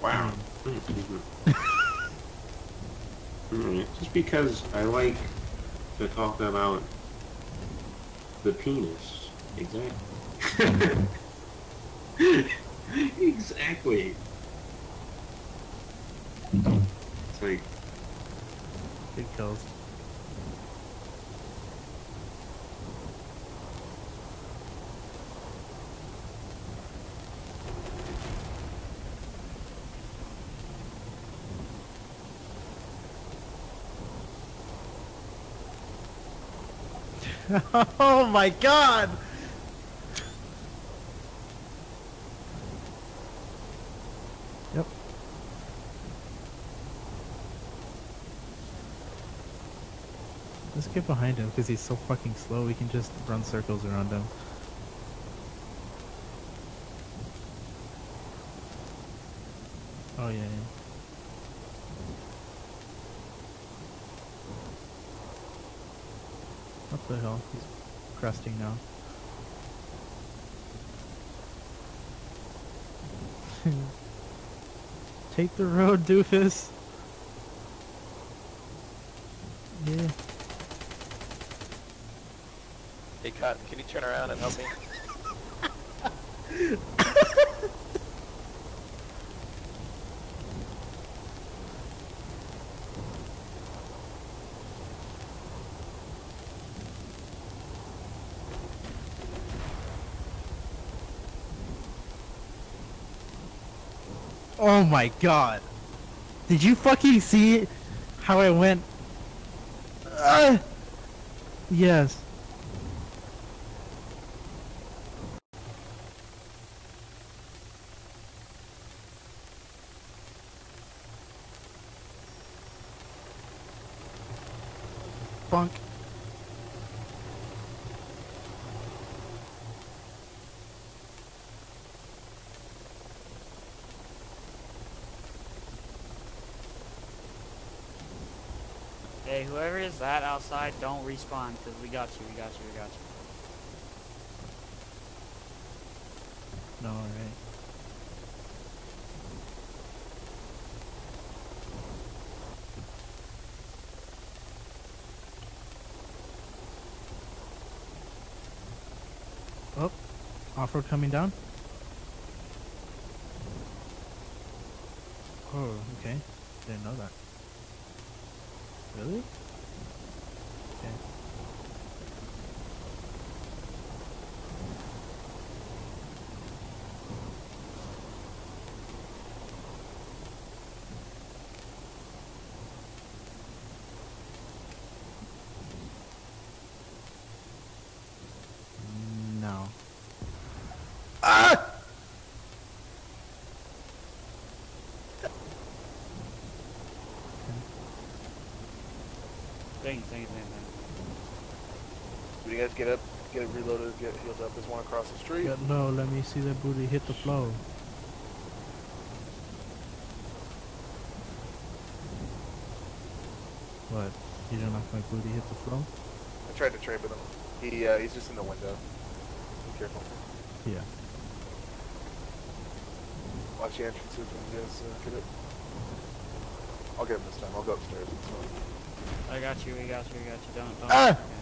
Wow. Just because I like to talk about the penis. Exactly. Exactly. It's like... Good kills. Oh my god! Yep. Let's get behind him because he's so fucking slow. We can just run circles around him. Oh yeah, yeah. What the hell? He's cresting now. Take the road, doofus. Yeah. Hey, Cotton, can you turn around and help me? Oh my god. Did you fucking see how I went? Yes. Funk. Hey, whoever is that outside, don't respawn, because we got you, we got you, we got you. No, alright. Oh, off-road coming down. Oh, okay. Didn't know that. Really? Okay. No. Ah! Dang. Do you guys get up, get it reloaded, get healed up? There's one across the street. Yeah, no, let me see that booty hit the floor. What? You don't like my booty hit the floor? I tried to trade with him. He's just in the window. Be careful. Yeah. Watch the entrances when you guys get it. I'll get him this time. I'll go upstairs. It's fine. I got you, we got you, we got you, don't. Ah!